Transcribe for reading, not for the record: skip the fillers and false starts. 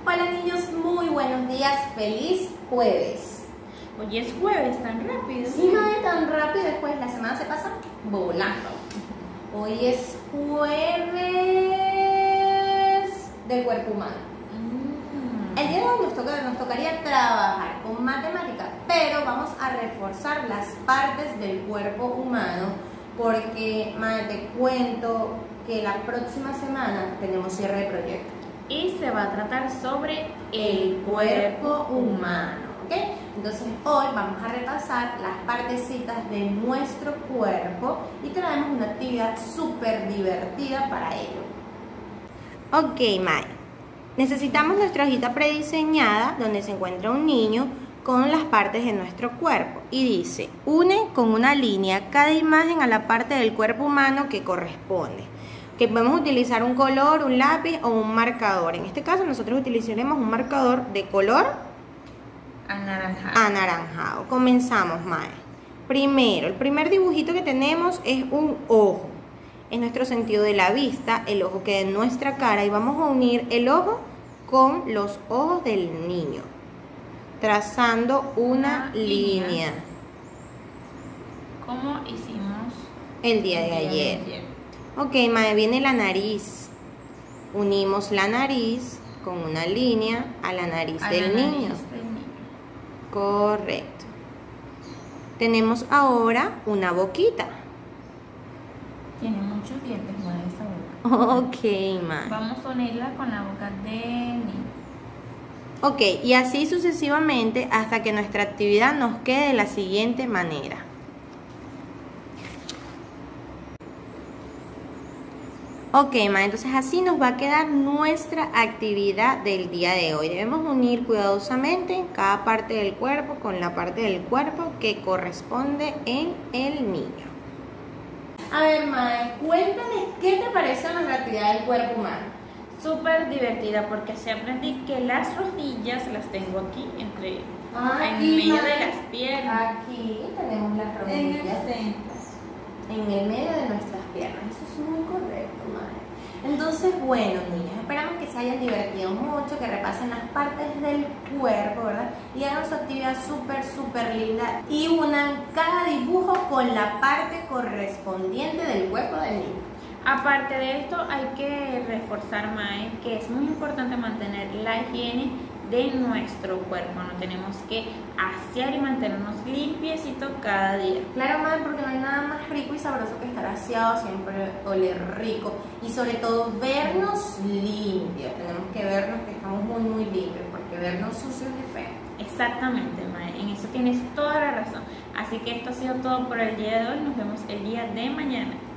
Hola niños, muy buenos días, feliz jueves. Hoy es jueves, tan rápido. Sí, madre, tan rápido, después la semana se pasa volando. Hoy es jueves del cuerpo humano. El día de hoy nos tocaría trabajar con matemática, pero vamos a reforzar las partes del cuerpo humano porque, madre, te cuento que la próxima semana tenemos cierre de proyecto. Y se va a tratar sobre el cuerpo humano. ¿Ok? Entonces hoy vamos a repasar las partecitas de nuestro cuerpo y traemos una actividad súper divertida para ello. Ok, Mae. Necesitamos nuestra hojita prediseñada donde se encuentra un niño con las partes de nuestro cuerpo y dice, une con una línea cada imagen a la parte del cuerpo humano que corresponde. Que podemos utilizar un color, un lápiz o un marcador. En este caso nosotros utilizaremos un marcador de color anaranjado. Comenzamos, Mae. Primero, el primer dibujito que tenemos es un ojo. Es nuestro sentido de la vista, el ojo que de nuestra cara, y vamos a unir el ojo con los ojos del niño, trazando una línea. ¿Cómo hicimos el día de ayer? Ok, Mae, viene la nariz. Unimos la nariz con una línea a la nariz del niño. Correcto. Tenemos ahora una boquita. Tiene muchos dientes, Mae, esa boca. Ok, Mae. Vamos a unirla con la boca del niño. Ok, y así sucesivamente hasta que nuestra actividad nos quede de la siguiente manera. Ok, Mae, entonces así nos va a quedar nuestra actividad del día de hoy. Debemos unir cuidadosamente cada parte del cuerpo con la parte del cuerpo que corresponde en el niño. A ver, Mae, cuéntame qué te parece nuestra actividad del cuerpo humano. Súper divertida porque así aprendí que las rodillas las tengo aquí en medio de las piernas. Aquí tenemos las rodillas. En el medio de nuestras piernas. Eso es muy correcto, madre. Entonces, bueno, niños, esperamos que se hayan divertido mucho, que repasen las partes del cuerpo, ¿verdad? Y hagan su actividad súper linda y unan cada dibujo con la parte correspondiente del cuerpo del niño. Aparte de esto, hay que reforzar, Mae, que es muy importante mantener la higiene de nuestro cuerpo. No tenemos que asear y mantenernos limpiecitos cada día. Claro, Mae, porque no hay nada más rico y sabroso que estar aseado, siempre oler rico y sobre todo vernos limpios. Tenemos que vernos que estamos muy limpios, porque vernos sucios es feo. Exactamente, Mae, en eso tienes toda la razón. Así que esto ha sido todo por el día de hoy. Nos vemos el día de mañana.